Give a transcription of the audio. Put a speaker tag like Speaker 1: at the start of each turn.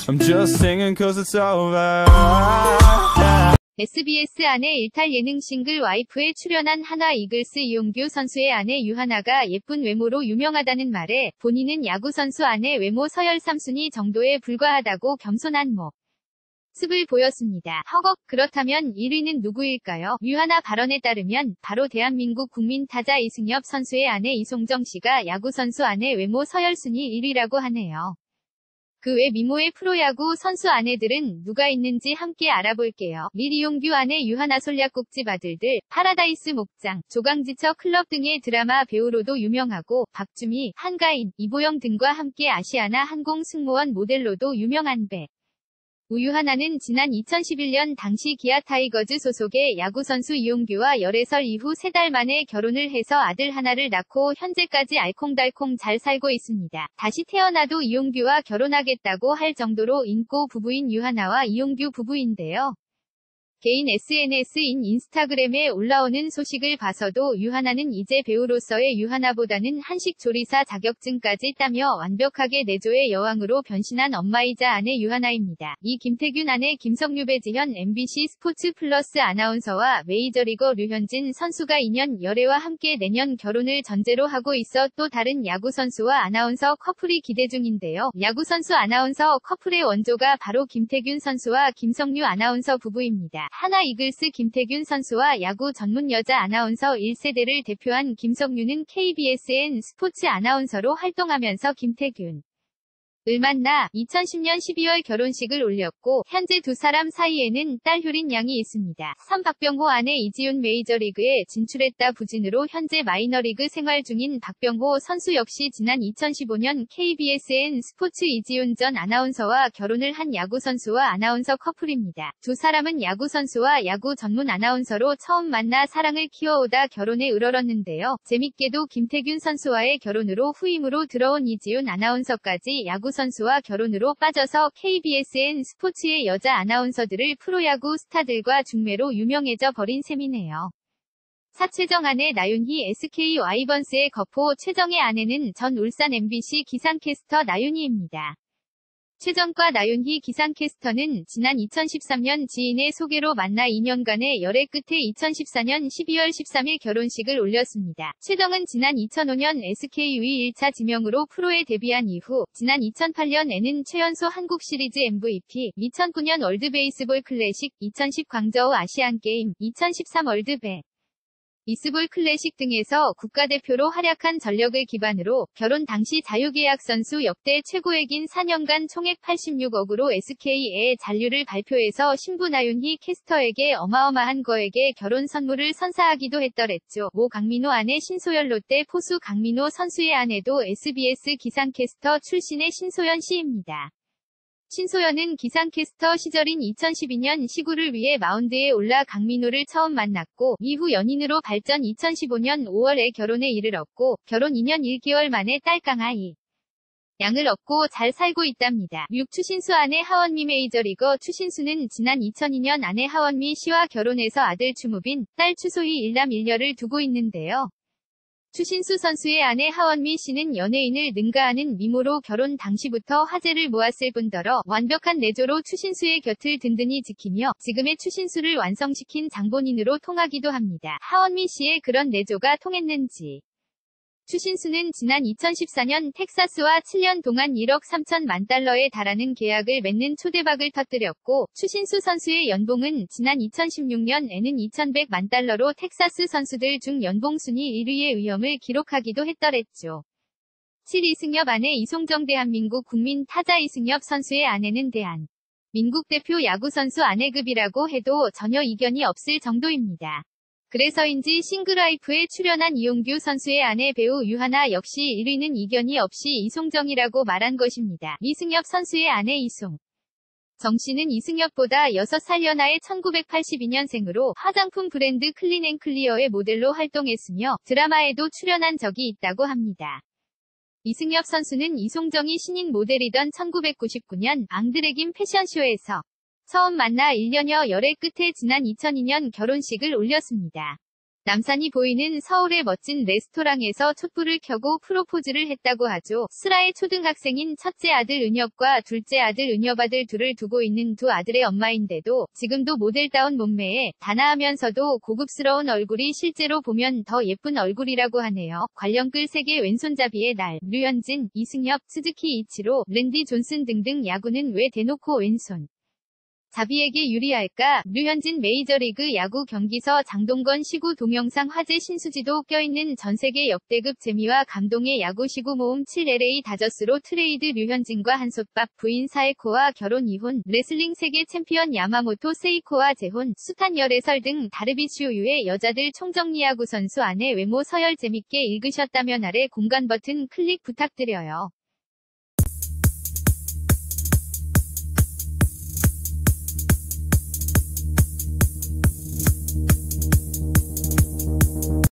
Speaker 1: I'm just singing cause it's over.
Speaker 2: SBS 아내 일탈 예능 싱글 와이프에 출연한 한화 이글스 이용규 선수의 아내 유하나가 예쁜 외모로 유명하다는 말에 본인은 야구 선수 아내 외모 서열 3순위 정도에 불과하다고 겸손한 모습을 보였습니다. 허걱, 그렇다면 1위는 누구일까요? 유하나 발언에 따르면 바로 대한민국 국민 타자 이승엽 선수의 아내 이송정 씨가 야구 선수 아내 외모 서열 순위 1위라고 하네요. 그 외 미모의 프로야구 선수 아내들은 누가 있는지 함께 알아볼게요. 이용규 아내 유하나 솔약국집 아들들, 파라다이스 목장, 조강지처 클럽 등의 드라마 배우로도 유명하고 박주미, 한가인, 이보영 등과 함께 아시아나 항공 승무원 모델로도 유명한 배우 유하나는 지난 2011년 당시 기아 타이거즈 소속의 야구선수 이용규와 열애설 이후 3달 만에 결혼을 해서 아들 하나를 낳고 현재까지 알콩달콩 잘 살고 있습니다. 다시 태어나도 이용규와 결혼하겠다고 할 정도로 인고 부부인 유하나와 이용규 부부인데요. 개인 SNS인 인스타그램에 올라오는 소식을 봐서도 유하나는 이제 배우로서의 유하나보다는 한식 조리사 자격증까지 따며 완벽하게 내조의 여왕으로 변신한 엄마이자 아내 유하나입니다. 이 김태균 아내 김석류 배지현 MBC 스포츠 플러스 아나운서와 메이저리거 류현진 선수가 2년 열애와 함께 내년 결혼을 전제로 하고 있어 또 다른 야구선수와 아나운서 커플이 기대 중인데요. 야구선수 아나운서 커플의 원조가 바로 김태균 선수와 김석류 아나운서 부부입니다. 한화 이글스 김태균 선수와 야구 전문 여자 아나운서 1세대를 대표한 김석류는 KBSN 스포츠 아나운서로 활동하면서 김태균을 만나 2010년 12월 결혼식을 올렸고 현재 두 사람 사이에는 딸 효린 양이 있습니다. 박병호 아내 이지훈 메이저리그에 진출했다 부진으로 현재 마이너리그 생활 중인 박병호 선수 역시 지난 2015년 KBSN 스포츠 이지훈 전 아나운서와 결혼을 한 야구 선수와 아나운서 커플입니다. 두 사람은 야구 선수와 야구 전문 아나운서로 처음 만나 사랑을 키워오다 결혼에 이르렀는데요. 재밌게도 김태균 선수와의 결혼으로 후임으로 들어온 이지훈 아나운서까지 야구 선수와 결혼으로 빠져서 KBSN 스포츠의 여자 아나운서들을 프로야구 스타들과 중매로 유명해져 버린 셈이네요. 사최정 아내 나윤희 SK 와이번스의 거포 최정의 아내는 전 울산 MBC 기상캐스터 나윤희입니다. 최정과 나윤희 기상캐스터는 지난 2013년 지인의 소개로 만나 2년간의 열애 끝에 2014년 12월 13일 결혼식을 올렸습니다. 최정은 지난 2005년 SKUE 1차 지명으로 프로에 데뷔한 이후 지난 2008년에는 최연소 한국 시리즈 MVP, 2009년 월드베이스볼 클래식, 2010 광저우 아시안게임, 2013 이스볼 클래식 등에서 국가대표로 활약한 전력을 기반으로 결혼 당시 자유계약 선수 역대 최고액인 4년간 총액 86억으로 SK에 잔류를 발표해서 신부 나윤희 캐스터에게 어마어마한 거액의 결혼 선물을 선사하기도 했더랬죠. 모 강민호 아내 신소연 롯데 포수 강민호 선수의 아내도 SBS 기상캐스터 출신의 신소연 씨입니다. 신소연은 기상캐스터 시절인 2012년 시구를 위해 마운드에 올라 강민호를 처음 만났고 이후 연인으로 발전 2015년 5월에 결혼에 이르렀고 결혼 2년 1개월 만에 딸 강아이 양을 얻고 잘 살고 있답니다. 추신수 아내 하원미 메이저리거 추신수는 지난 2002년 아내 하원미 씨와 결혼해서 아들 추무빈, 딸 추소희 일남 일녀를 두고 있는데요. 추신수 선수의 아내 하원미 씨는 연예인을 능가하는 미모로 결혼 당시부터 화제를 모았을 뿐더러 완벽한 내조로 추신수의 곁을 든든히 지키며 지금의 추신수를 완성시킨 장본인으로 통하기도 합니다. 하원미 씨의 그런 내조가 통했는지 추신수는 지난 2014년 텍사스와 7년 동안 1억 3천만 달러에 달하는 계약을 맺는 초대박을 터뜨렸고 추신수 선수의 연봉은 지난 2016년에는 2,100만 달러로 텍사스 선수들 중 연봉 순위 1위의 위엄을 기록하기도 했더랬죠. 7. 이승엽 아내 이송정 대한민국 국민 타자 이승엽 선수의 아내는 대한민국 대표 야구선수 아내급이라고 해도 전혀 이견이 없을 정도입니다. 그래서인지 싱글와이프에 출연한 이용규 선수의 아내 배우 유하나 역시 1위는 이견이 없이 이송정이라고 말한 것입니다. 이승엽 선수의 아내 이송정 씨는 이승엽보다 6살 연하의 1982년생으로 화장품 브랜드 클린앤클리어의 모델로 활동했으며 드라마에도 출연한 적이 있다고 합니다. 이승엽 선수는 이송정이 신인 모델이던 1999년 앙드레김 패션쇼에서 처음 만나 1년여 열애 끝에 지난 2002년 결혼식을 올렸습니다. 남산이 보이는 서울의 멋진 레스토랑에서 촛불을 켜고 프로포즈를 했다고 하죠. 슬아의 초등학생인 첫째 아들 은엽과 둘째 아들 은엽 아들 둘을 두고 있는 두 아들의 엄마인데도 지금도 모델다운 몸매에 단아하면서도 고급스러운 얼굴이 실제로 보면 더 예쁜 얼굴이라고 하네요. 관련글 세계 왼손잡이의 날, 류현진, 이승엽, 스즈키 이치로, 랜디 존슨 등등 야구는 왜 대놓고 왼손 잡이에게 유리할까? 류현진 메이저리그 야구 경기서 장동건 시구 동영상 화제 신수지도 껴있는 전세계 역대급 재미와 감동의 야구 시구 모음 7LA 다저스로 트레이드 류현진과 한솥밥 부인 사에코와 결혼 이혼 레슬링 세계 챔피언 야마모토 세이코와 재혼 숱한 열애설 등 다르비슈유의 여자들 총정리 야구 선수 아내 외모 서열 재밌게 읽으셨다면 아래 공간 버튼 클릭 부탁드려요.